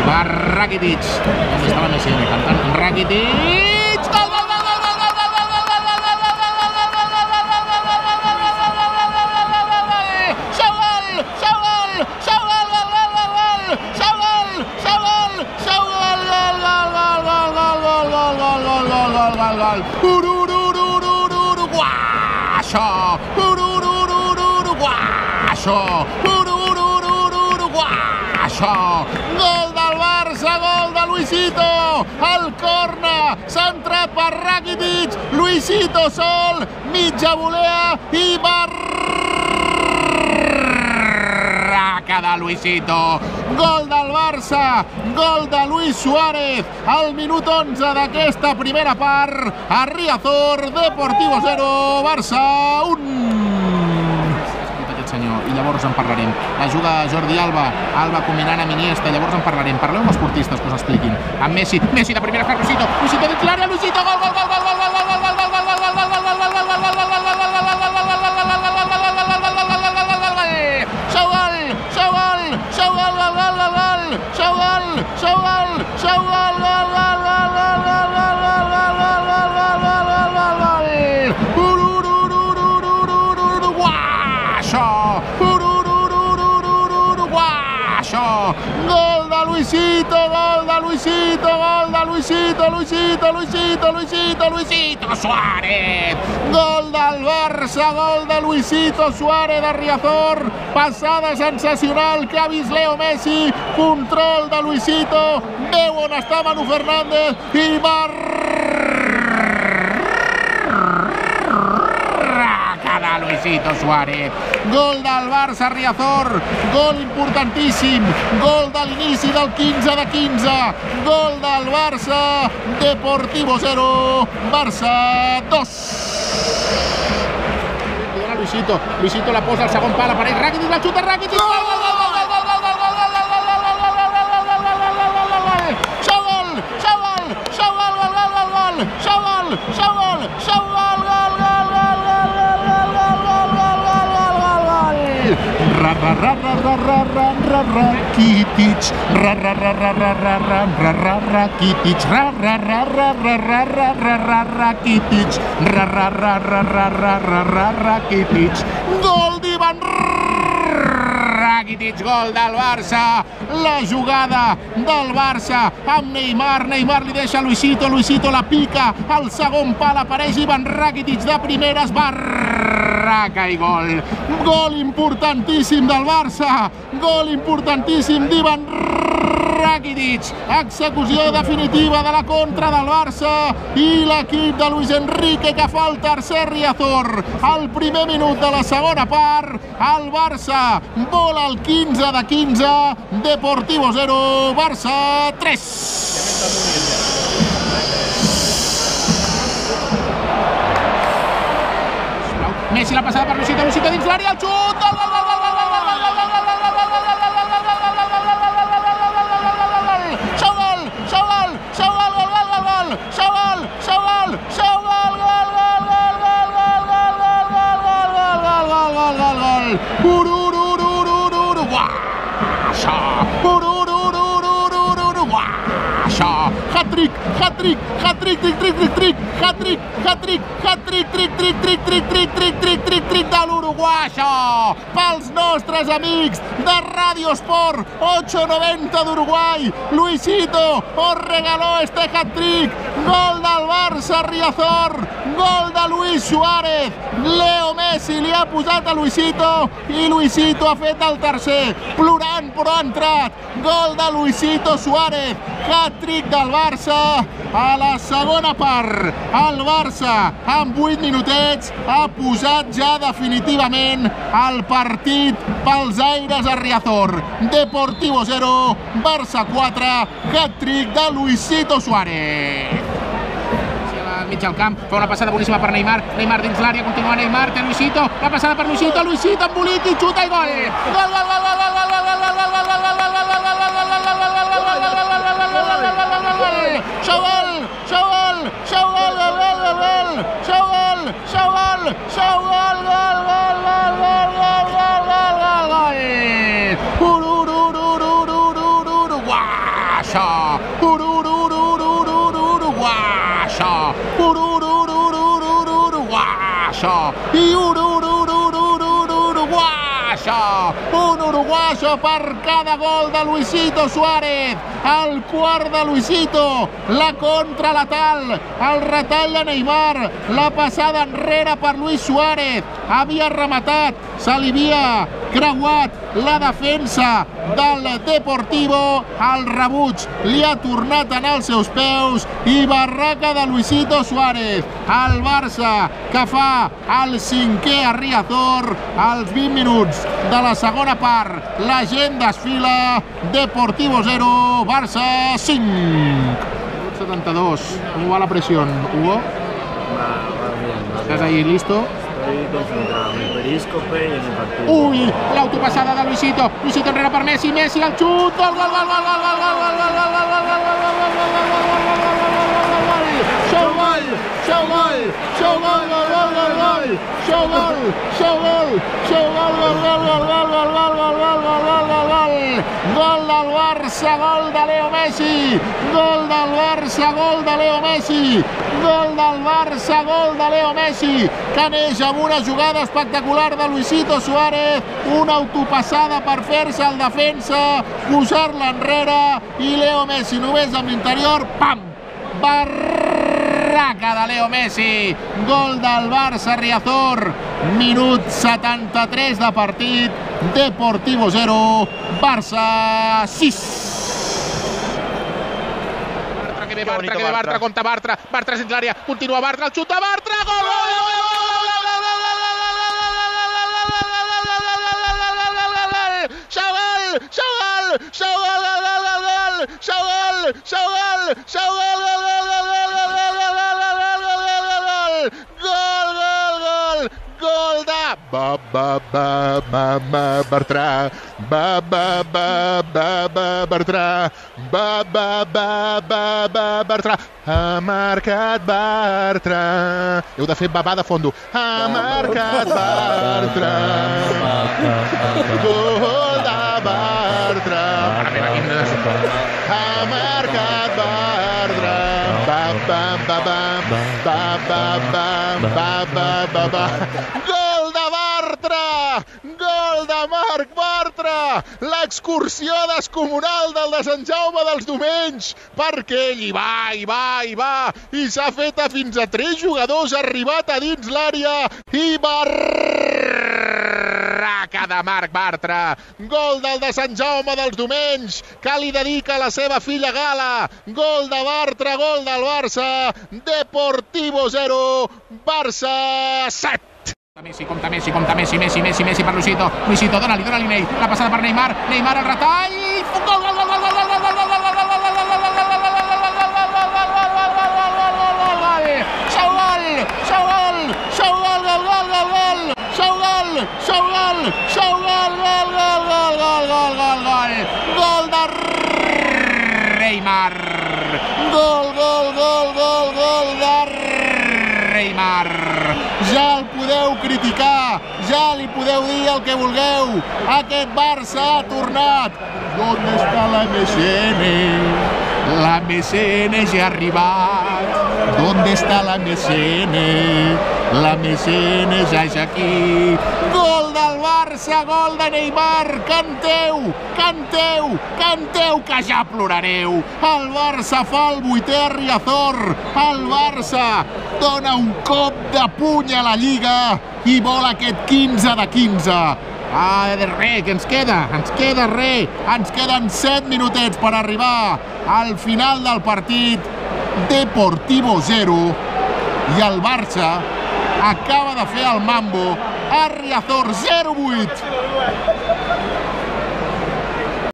va Rakitic. ¿Dónde estaba Messi? Cantant Rakitic. Gol, gol, gol, gol, gol, gol, gol, gol, gol, gol, gol, gol, gol, gol del Barça, gol de Luisito, el corna, centrat per Rakitic, Luisito sol, mitja volea i barraca de Luisito. Gol del Barça, gol de Luis Suárez, al minut 11 d'aquesta primera part, a Riazor, Deportivo 0, Barça 1. Senyor, i llavors en parlarem. La juga Jordi Alba, Alba combinant amb Iniesta, llavors en parlarem. Parleu amb els portistes que us expliquin. Amb Messi, Messi de primera per Luisito, Luisito dins l'àrea, Luisito, gol, gol, gol, gol, gol, gol, gol, gol, gol, gol, gol, gol, gol, gol, gol, gol, gol, gol, gol de Luisito, gol de Luisito, gol de Luisito, Luisito Suárez, gol del Barça, gol de Luisito Suárez de Riazor, passada sensacional que ha vist Leo Messi, control de Luisito, veu on està Manu Fernández i Luisito Suárez, gol del Barça Riazor, gol importantíssim, gol de l'inici del 15 de 15, gol del Barça, Deportivo 0, Barça 2. Luisito, Luisito la posa al segon pal, apareix Rakitic, la xuta Rakitic, gol, gol, gol, gol, gol, gol, gol, gol, Rakitic, gol d'Ivan Rakitic, gol del Barça, la jugada del Barça amb Neymar, Neymar li deixa a Luisito, Luisito la pica, al segon pal apareix Ivan Rakitic de primeres, barraca i gol, gol importantíssim del Barça, gol importantíssim d'Ivan Rakitic, execució definitiva de la contra del Barça i l'equip de Luis Enrique que fa el tercer Riazor. Al primer minut de la segona part, el Barça vola el 15 de 15, Deportivo 0, Barça 3. Messi la passada per Luisito, Luisito dins l'àrea, el xut, gol, gol, gol, gol, gol, gol, gol, gol, gol, gol, hat-trick, hat-trick, hat-trick, hat-trick, hat-trick, hat-trick, tric de l'uruguaixo pels nostres amics de Radio Sport 890 d'Uruguai. Luisito os regaló este hat-trick, gol del Barça Riazor, gol de Luis Suárez, Leo Messi li ha posat a Luisito i Luisito ha fet el tercer, plorant però ha entrat, gol de Luisito Suárez, hat-trick del Barça. A la segona part, el Barça amb 8 minutets ha posat ja definitivament el partit pels aires a Riazor. Deportivo 0, Barça 4, hat-trick de Luisito Suárez. Mig al camp, fa una passada boníssima per Neymar, Neymar dins l'àrea, continua Neymar, té Luisito, la passada per Luisito, Luisito embolic i xuta i gol! Gol, gol, gol, gol, gol, gol, gol, gol, gol, gol, gol, gol, Uruguaixo, Uruguaixo, Uruguaixo i Uruguaixo. Un uruguaixo per cada gol de Luisito Suárez. El quart de Luisito, la contra letal, el retall de Neymar, la passada enrere per Luis Suárez. Havia rematat, se li havia creuat la defensa del Deportivo, el rebuig li ha tornat a anar als seus peus i barraca de Luisito Suárez. El Barça que fa el 5è a Riazor als 20 minuts de la segona part. La gent desfila. Deportivo 0, Barça 5. 72. ¿Cómo va la presión, Hugo? Va bien. ¿Estás ahí listo? Estoy concentrado en el períscope y en el partido. Ui, l'autopasada de Luisito. Luisito enrere per Messi, Messi al xut, gol, gol, gol, gol, gol, gol, gol, gol, gol, gol del Barça, gol de Leo Messi, gol del Barça, gol de Leo Messi, gol del Barça, gol de Leo Messi, que neix amb una jugada espectacular de Luisito Suárez, una autopassada per fer-se el defensa, posar-la enrere i Leo Messi només amb l'interior, pam! Barraca de Leo Messi, gol del Barça Riazor, minut 73 de partit, Deportivo 0, Barça 6. Que ve Bartra, compta Bartra, Bartra és dins l'àrea, continua Bartra, el xut de Bartra, gol! Bartra, Bartra, ha marcat Bartra. Heu de fer babà de fondo. Ha marcat Bartra. Gol de Bartra. Ha marcat Bartra. Gol de Bartra! Gol de Marc Bartra! L'excursió descomunal del de Sant Jaume dels Domenys, perquè ell hi va, i s'ha fet a fins a 3 jugadors, ha arribat a dins l'àrea i barraca de Marc Bartra. Gol del de Sant Jaume dels Domenys, que li dedica a la seva filla Gala. Gol de Bartra, gol del Barça. Deportivo 0, Barça 7. Compta Messi per Luisito. Luisito, dona-li Ney. La passada per Neymar. Neymar al retall. Gol, gol, gol, gol, gol, gol, gol, gol, gol, gol, gol, gol de Neymar. Gol de Neymar. Ja el podeu criticar, ja li podeu dir el que vulgueu. Aquest Barça ha tornat. ¿Dónde está la MSN? La MSN ja ha arribat. ¿Dónde está la MSN? La MSN ja és aquí. Gol del Barça, gol de Neymar. Canteu, que ja plorareu. El Barça fa el 8è a Riazor. El Barça dona un cop de puny a la Lliga i vol aquest 15 de 15. Res, que ens queda res. Ens queden 7 minutets per arribar al final del partit. Deportivo 0 i el Barça acaba de fer el mambo a Riazor 0-8.